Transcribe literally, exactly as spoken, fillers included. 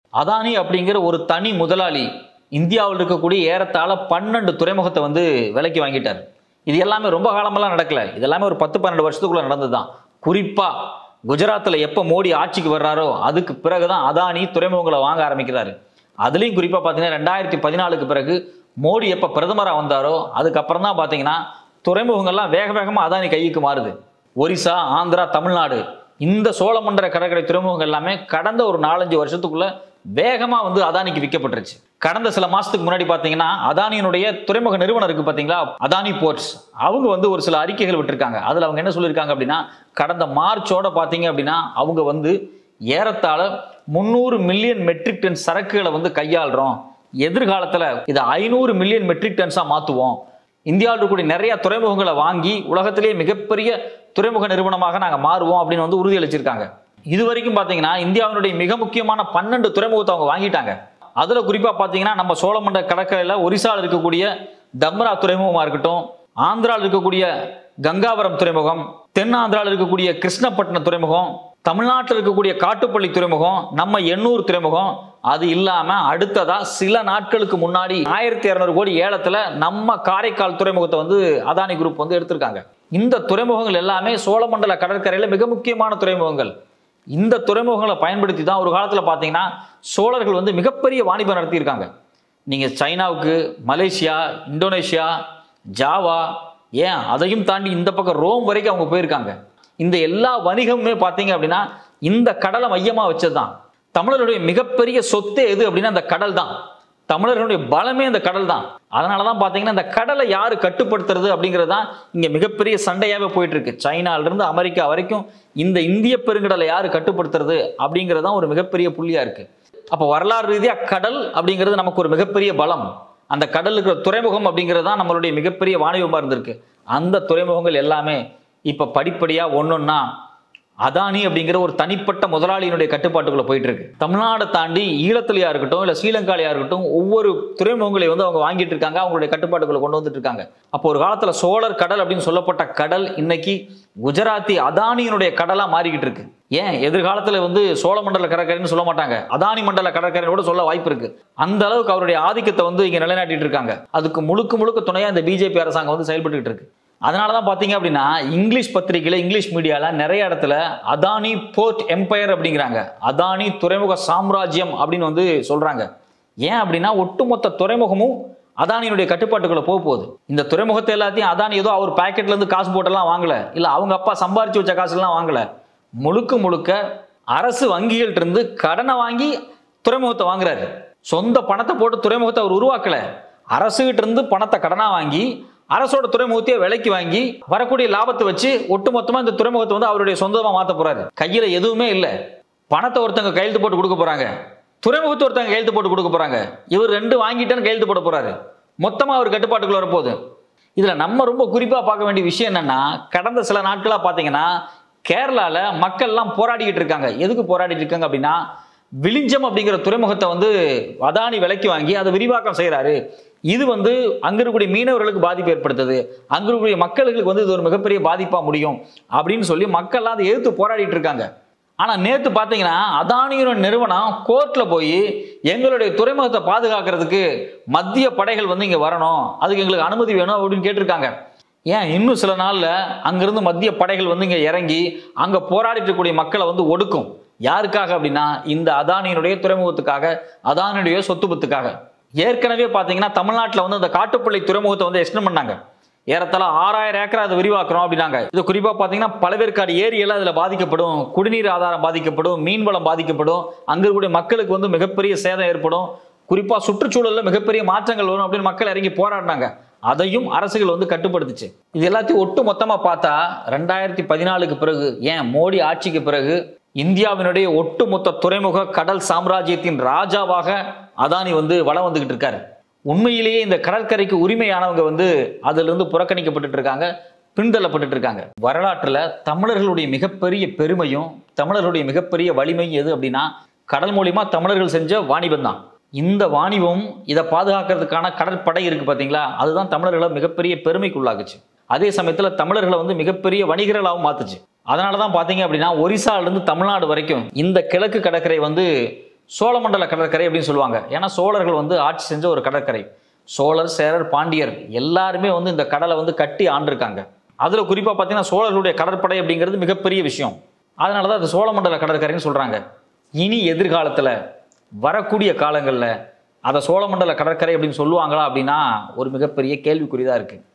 அதானி அப்படிங்கிற ஒரு தனி முதலாளி இந்தியாவில் இருக்கக்கூடிய ஏறத்தாழ பன்னெண்டு துறைமுகத்தை வந்து விலைக்கு வாங்கிட்டார். இது எல்லாமே ரொம்ப காலமெல்லாம் நடக்கல. இது எல்லாமே ஒரு பத்து பன்னெண்டு வருஷத்துக்குள்ள நடந்ததுதான். குறிப்பா குஜராத்தில் எப்போ மோடி ஆட்சிக்கு வர்றாரோ அதுக்கு பிறகுதான் அதானி துறைமுகங்களை வாங்க ஆரம்பிக்கிறாரு. அதுலேயும் குறிப்பாக பார்த்தீங்கன்னா ரெண்டாயிரத்தி பதினாலுக்கு பிறகு மோடி எப்போ பிரதமராக வந்தாரோ அதுக்கப்புறம் தான் பார்த்தீங்கன்னா துறைமுகங்கள்லாம் வேக வேகமாக அதானி கைக்கு மாறுது. ஒரிசா, ஆந்திரா, தமிழ்நாடு இந்த சோழமண்டல கடற்கரை துறைமுகங்கள் எல்லாமே கடந்த ஒரு நாலஞ்சு வருஷத்துக்குள்ள வேகமாக வந்து அதானிக்கு விற்கப்பட்டுருச்சு. கடந்த சில மாசத்துக்கு முன்னாடி பார்த்தீங்கன்னா அதானியினுடைய துறைமுக நிறுவனம் இருக்கு பார்த்தீங்களா, அதானி போர்ட்ஸ், அவங்க வந்து ஒரு சில அறிக்கைகள் விட்டுருக்காங்க. அதில் அவங்க என்ன சொல்லியிருக்காங்க அப்படின்னா, கடந்த மார்ச்சோட பார்த்தீங்க அப்படின்னா அவங்க வந்து ஏறத்தாழ முந்நூறு மில்லியன் மெட்ரிக் டன் சரக்குகளை வந்து கையாளுறோம். எதிர்காலத்தில் இதை ஐநூறு மில்லியன் மெட்ரிக் டன்ஸாக மாற்றுவோம். இந்தியாவில் இருக்கக்கூடிய நிறைய துறைமுகங்களை வாங்கி உலகத்திலேயே மிகப்பெரிய துறைமுக நிறுவனமாக நாங்கள் மாறுவோம் அப்படின்னு வந்து உறுதியளிச்சிருக்காங்க. இது வரைக்கும் பார்த்தீங்கன்னா இந்தியாவினுடைய மிக முக்கியமான பன்னெண்டு துறைமுகத்தை அவங்க வாங்கிட்டாங்க. அதில் குறிப்பாக பார்த்தீங்கன்னா நம்ம சோழமண்டல கடற்கரையில் ஒரிசாவில் இருக்கக்கூடிய தம்ரா துறைமுகமாக இருக்கட்டும், ஆந்திராவில் இருக்கக்கூடிய கங்காவரம் துறைமுகம், தென் ஆந்திராவில் இருக்கக்கூடிய கிருஷ்ணப்பட்டினம் துறைமுகம், தமிழ்நாட்டில் இருக்கக்கூடிய காட்டுப்பள்ளி துறைமுகம், நம்ம எண்ணூர் துறைமுகம், அது இல்லாம அடுத்ததா சில நாட்களுக்கு முன்னாடி ஆயிரத்தி இருநூறு கோடி ஏலத்துல நம்ம காரைக்கால் துறைமுகத்தை வந்து அதானி குரூப் வந்து எடுத்திருக்காங்க. இந்த துறைமுகங்கள் எல்லாமே சோழமண்டல கடற்கரையில மிக முக்கியமான துறைமுகங்கள். இந்த துறைமுகங்களை பயன்படுத்தி தான் ஒரு காலத்துல பாத்தீங்கன்னா சோழர்கள் வந்து மிகப்பெரிய வாணிபம் நடத்தியிருக்காங்க. நீங்க சைனாவுக்கு, மலேசியா, இந்தோனேஷியா, ஜாவா, ஏன் அதையும் தாண்டி இந்த பக்கம் ரோம் வரைக்கும் அவங்க போயிருக்காங்க. இந்த எல்லா வணிகமுமே பார்த்தீங்க அப்படின்னா இந்த கடலை மையமா வச்சதுதான். தமிழர்களுடைய மிகப்பெரிய சொத்தே எது அப்படின்னா அந்த கடல் தான். தமிழர்களுடைய பலமே அந்த கடல் தான். அதனாலதான் பாத்தீங்கன்னா இந்த கடலை யாரு கட்டுப்படுத்துறது அப்படிங்கிறது தான் இங்க மிகப்பெரிய சண்டையாவே போயிட்டு இருக்கு. சைனால இருந்து அமெரிக்கா வரைக்கும் இந்த இந்திய பெருங்கடலை யாரு கட்டுப்படுத்துறது அப்படிங்கிறது தான் ஒரு மிகப்பெரிய புள்ளியா இருக்கு. அப்ப வரலாறு ரீதியா கடல் அப்படிங்கிறது நமக்கு ஒரு மிகப்பெரிய பலம். அந்த கடல் இருக்கிற துறைமுகம் அப்படிங்கிறது தான் நம்மளுடைய மிகப்பெரிய வாணிபமா இருந்திருக்கு. அந்த துறைமுகங்கள் எல்லாமே இப்ப படிப்படியா ஒன்னொன்னா அதானி அப்படிங்கிற ஒரு தனிப்பட்ட முதலாளியினுடைய கட்டுப்பாட்டுக்குள்ள போயிட்டு இருக்கு. தமிழ்நாடு தாண்டி ஈழத்திலையா இருக்கட்டும் இல்ல ஸ்ரீலங்காலையா இருக்கட்டும் ஒவ்வொரு துறைமுகங்களை வந்து அவங்க வாங்கிட்டு இருக்காங்க, அவங்களுடைய கட்டுப்பாட்டுக்குள்ள கொண்டு வந்துட்டு இருக்காங்க. அப்போ ஒரு காலத்துல சோழர் கடல் அப்படின்னு சொல்லப்பட்ட கடல் இன்னைக்கு குஜராத்தி அதானியினுடைய கடலா மாறிக்கிட்டு இருக்கு. ஏன் எதிர்காலத்துல வந்து சோழமண்டல கடற்கரைன்னு சொல்ல மாட்டாங்க, அதானி மண்டல கடற்கரை கூட சொல்ல வாய்ப்பு இருக்கு. அந்த அளவுக்கு அவருடைய ஆதிக்கத்தை வந்து இங்க நிலைநாட்டிட்டு இருக்காங்க. அதுக்கு முழுக்க முழுக்க துணையா இந்த பிஜேபி அரசாங்கம் வந்து செயல்பட்டு இருக்கு. அதனாலதான் பாத்தீங்க அப்படின்னா இங்கிலீஷ் பத்திரிகையில இங்கிலீஷ் மீடியால நிறைய இடத்துல அதானி போர்ட் எம்பையர் அப்படிங்கிறாங்க, அதானி துறைமுக சாம்ராஜ்யம் அப்படின்னு வந்து சொல்றாங்க. ஏன் அப்படின்னா ஒட்டுமொத்த துறைமுகமும் அதானியுடைய கட்டுப்பாட்டுக்குள்ள போக போகுது. இந்த துறைமுகத்தை எல்லாத்தையும் அதானி ஏதோ அவர் பாக்கெட்ல இருந்து காசு போட்டெல்லாம் வாங்கல, இல்ல அவங்க அப்பா சம்பாரிச்சு வச்ச காசு எல்லாம் வாங்கல. முழுக்க முழுக்க அரசு வங்கிகள்ட்ட இருந்து கடனை வாங்கி துறைமுகத்தை வாங்குறாரு. சொந்த பணத்தை போட்டு துறைமுகத்தை அவர் உருவாக்கல. அரசுகிட்ட இருந்து பணத்தை கடனா வாங்கி அரசோட துறைமுகத்தையே விலைக்கு வாங்கி வரக்கூடிய லாபத்தை வச்சு ஒட்டுமொத்தமா இந்த துறைமுகத்தை வந்து அவருடைய சொந்தமா மாத்த போறாரு. கையில எதுவுமே இல்ல, பணத்தை ஒருத்தங்க கையெழுத்து போட்டு கொடுக்க போறாங்க, துறைமுகத்தை ஒருத்தங்க கையெழுத்து போட்டு கொடுக்க போறாங்க. இவர் ரெண்டு வாங்கிட்டேன்னு கையெழுத்து போட போறாரு. மொத்தமா அவர் கட்டுப்பாட்டுக்குள்ள வரப்போகுது. இதுல நம்ம ரொம்ப குறிப்பா பார்க்க வேண்டிய விஷயம் என்னன்னா, கடந்த சில நாட்களா பாத்தீங்கன்னா கேரளால மக்கள் எல்லாம் போராடிக்கிட்டு இருக்காங்க. எதுக்கு போராடிட்டு இருக்காங்க அப்படின்னா, விழிஞ்சம் அப்படிங்கிற துறைமுகத்தை வந்து அதானி விலைக்கு வாங்கி அதை விரிவாக்கம் செய்யறாரு. இது வந்து அங்க இருக்கக்கூடிய மீனவர்களுக்கு பாதிப்பு ஏற்படுத்துது, அங்க இருக்கக்கூடிய மக்களுக்கு வந்து இது ஒரு மிகப்பெரிய பாதிப்பா முடியும் அப்படின்னு சொல்லி மக்கள்லாம் அதை எதிர்த்து போராடிட்டு இருக்காங்க. ஆனா நேத்து பாத்தீங்கன்னா அதானியோட நிறுவனம் கோர்ட்ல போய் எங்களுடைய துறைமுகத்தை பாதுகாக்கிறதுக்கு மத்திய படைகள் வந்து இங்க வரணும், அதுக்கு எங்களுக்கு அனுமதி வேணும் அப்படின்னு கேட்டிருக்காங்க. ஏன் இன்னும் சில நாள்ல அங்கிருந்து மத்திய படைகள் வந்து இங்க இறங்கி அங்க போராடிட்டு இருக்கக்கூடிய மக்களை வந்து ஒடுக்கும். யாருக்காக அப்படின்னா இந்த அதானியினுடைய துறைமுகத்துக்காக, அதானியுடைய சொத்து பத்துக்காக. ஏற்கனவே பாத்தீங்கன்னா தமிழ்நாட்டில் வந்து அந்த காட்டுப்பள்ளி துறைமுகத்தை வந்து எக்ஸ்டெண்ட் பண்ணாங்க. ஏறத்தாழ ஆறாயிரம் ஏக்கர் அதை விரிவாக்குறோம் அப்படின்னாங்க. இது குறிப்பா பாத்தீங்கன்னா பழவேற்காடு ஏரியெல்லாம் இதுல பாதிக்கப்படும், குடிநீர் ஆதாரம் பாதிக்கப்படும், மீன்வளம் பாதிக்கப்படும், அங்க இருக்கக்கூடிய மக்களுக்கு வந்து மிகப்பெரிய சேதம் ஏற்படும், குறிப்பா சுற்றுச்சூழல்ல மிகப்பெரிய மாற்றங்கள் வரும் அப்படின்னு மக்கள் இறங்கி போராடினாங்க. அதையும் அரசுகள் வந்து கட்டுப்படுத்துச்சு. இது எல்லாத்தையும் ஒட்டு மொத்தமா பார்த்தா ரெண்டாயிரத்தி பதினாலுக்கு பிறகு, ஏன் மோடி ஆட்சிக்கு பிறகு இந்தியாவினுடைய ஒட்டுமொத்த துறைமுக கடல் சாம்ராஜ்யத்தின் ராஜாவாக அதானி வந்து வளம் வந்துகிட்டு இருக்காரு. உண்மையிலேயே இந்த கடற்கரைக்கு உரிமையானவங்க வந்து அதுல இருந்து புறக்கணிக்கப்பட்டு இருக்காங்க, பின்தள்ளப்பட்டு இருக்காங்க. வரலாற்றுல தமிழர்களுடைய மிகப்பெரிய பெருமையும் தமிழர்களுடைய மிகப்பெரிய வலிமையும் எது அப்படின்னா கடல் மூலியமா தமிழர்கள் செஞ்ச வாணிபம் தான். இந்த வாணிபம் இதை பாதுகாக்கிறதுக்கான கடற்படை இருக்கு பாத்தீங்களா, அதுதான் தமிழர்களை மிகப்பெரிய பெருமைக்குள்ளாக்குச்சு. அதே சமயத்துல தமிழர்களை வந்து மிகப்பெரிய வணிகர்களாகவும் மாத்துச்சு. அதனாலதான் பாத்தீங்க அப்படின்னா ஒரிசால இருந்து தமிழ்நாடு வரைக்கும் இந்த கிழக்கு கடற்கரை வந்து சோழமண்டல கடற்கரை அப்படின்னு சொல்லுவாங்க. ஏன்னா சோழர்கள் வந்து ஆட்சி செஞ்ச ஒரு கடற்கரை. சோழர், சேரர், பாண்டியர் எல்லாருமே வந்து இந்த கடலை வந்து கட்டி ஆண்டிருக்காங்க. அதுல குறிப்பா பார்த்தீங்கன்னா சோழர்களுடைய கடற்படை அப்படிங்கிறது மிகப்பெரிய விஷயம். அதனாலதான் அது சோழமண்டல கடற்கரைன்னு சொல்றாங்க. இனி எதிர்காலத்துல வரக்கூடிய காலங்கள்ல அதை சோழமண்டல கடற்கரை அப்படின்னு சொல்லுவாங்களா அப்படின்னா ஒரு மிகப்பெரிய கேள்விக்குறிதான் இருக்கு.